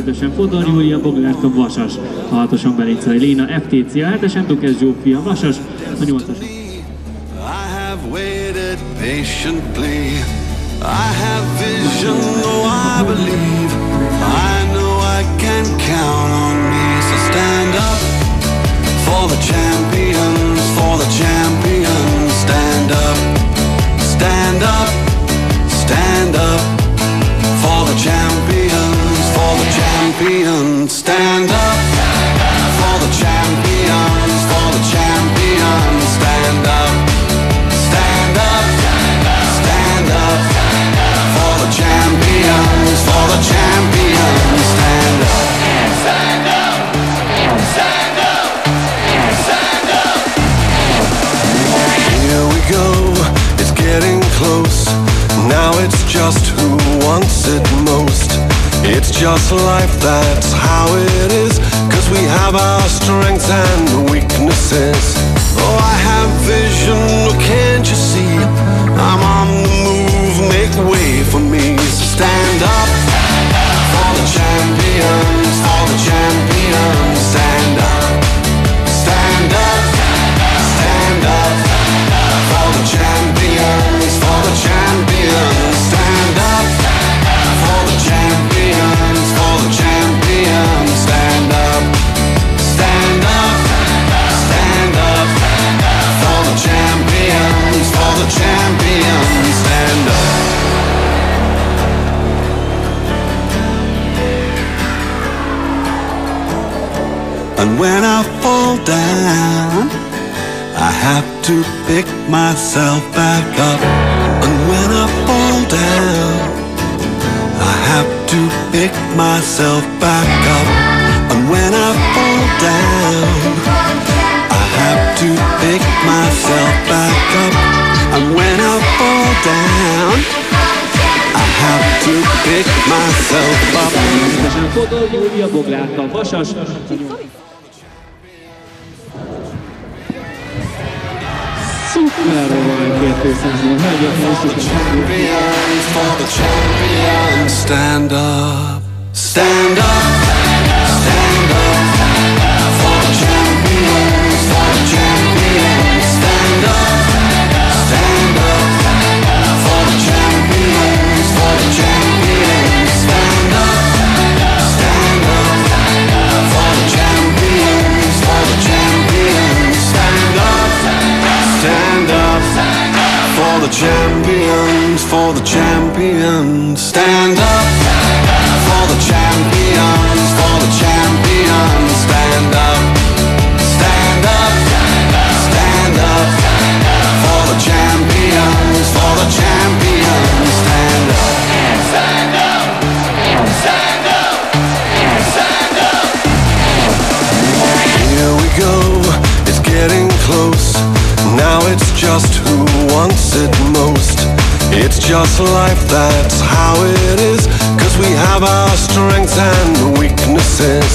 5-ösen Fodor Júlia, Boglárka a Vasas, a 6-oson Belicai Léna, FTC, a 7-esen Dukes Zsófia, Vasas, a 8-oson. I have waited patiently. I have vision, though I believe. I know I can count on me. So stand up for the champions, for the champions. Stand up, stand up, stand up for the champions, for the champions. Stand up for the champions, for the champions. Stand up, stand up, stand up for the champions, for the champions. Stand up, stand up, stand up, stand up. Here we go, it's getting close. Now it's just who wants it most. It's just life, that's how it is. 'Cause we have our strengths and weaknesses. Oh, I have vision, can't you see? I'm on the move, make way for me. So stand up for the champions, for the champions. Stand up, stand up, stand up for the champions, for the champions. Stand up for the champions, for the champions. Stand up, stand up, stand up for the champions, for the champions. Stand up. And when I fall down, I have to pick myself back up. And when I fall down, I have to pick myself back up. And when I fall down, I have to pick myself back up. And when I fall down, I have to pick myself up. Fodor Júlia, Boglárka a Vasas. Szuperről van 200-ban, hölgyek, champions, for the champions. Stand up, stand up, stand up for the champions, for the champions. Stand up, stand up for the champions, for the champions. Stand up, stand up for the champions, for the champions. Stand up, stand up for the champions, for the champions. Stand up for the champions, for the champions. Stand up, stand up, stand up for the champions, for the champions. Stand up, stand up, stand up, stand up. Here we go, it's getting close. Now it's just who wants it most. It's just life, that's how it is. 'Cause we have our strengths and weaknesses.